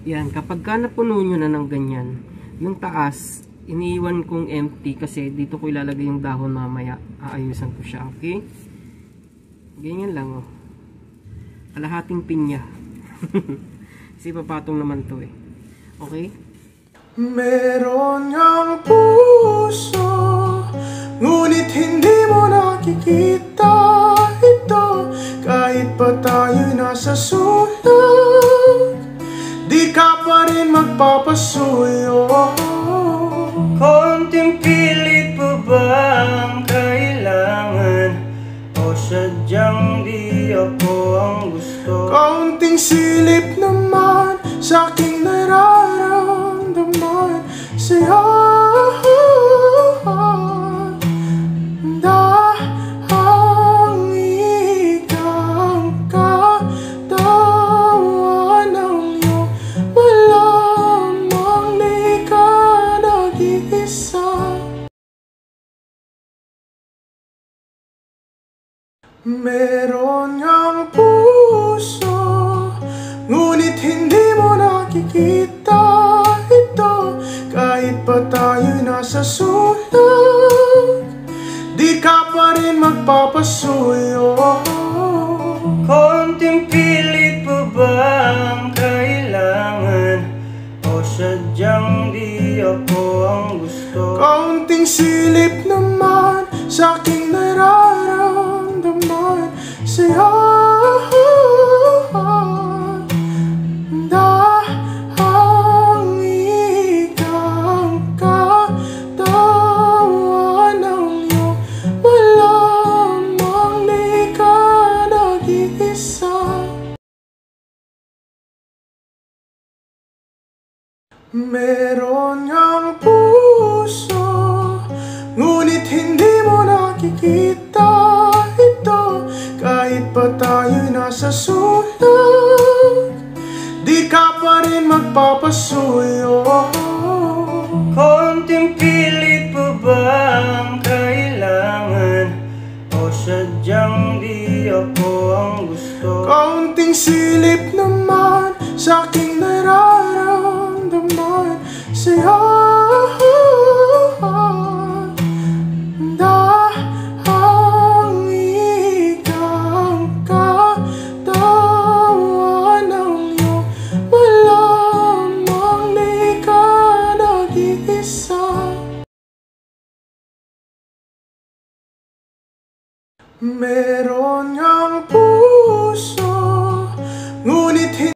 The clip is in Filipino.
Yan, kapag ka napuno nyo na ng ganyan, yung taas, iniiwan kong empty kasi dito ko ilalagay yung dahon mamaya. Aayusan ko siya, okay? Ganyan lang, oh. Kalahating pinya. Kasi papatong naman to eh. Okay? Meron ngang puso, ngunit hindi mo nakikita ito. Kahit pa tayo'y nasa sulat, di ka pa rin magpapasuyo. Konting pilit po ba ang kailangan, o sadyang di ako ang gusto? Kaunting silip naman sa aking nararamdaman sa'yo. Dahang ikaw ang katawan ng iyong malamang di ka nag-iisa. Meron ngang puso, ngunit hindi mo nakikita ito. Kahit pa tayo'y nasa sulat, di ka pa rin magpapasuyo. Konting pilit po ba ang kailangan, o sadyang di ako ang gusto? Kaunting silip naman sa aking nararamdaman sa'yo. Dahang ikaw ang katawan ng iyong malamang di ka nag-iisa. Meron ngang puso, ngunit hindi mo nakikita ito. Kahit pa tayo'y nasa sulat, di ka pa rin magpapasuyo. Konting pilit po ba ang kailangan, o sadyang di ako ang gusto? Kaunting silip naman sa aking nararamdaman sa'yo. Dahang ikaw ang katawan ng iyong malamang di ka nag-iisa. Meron nga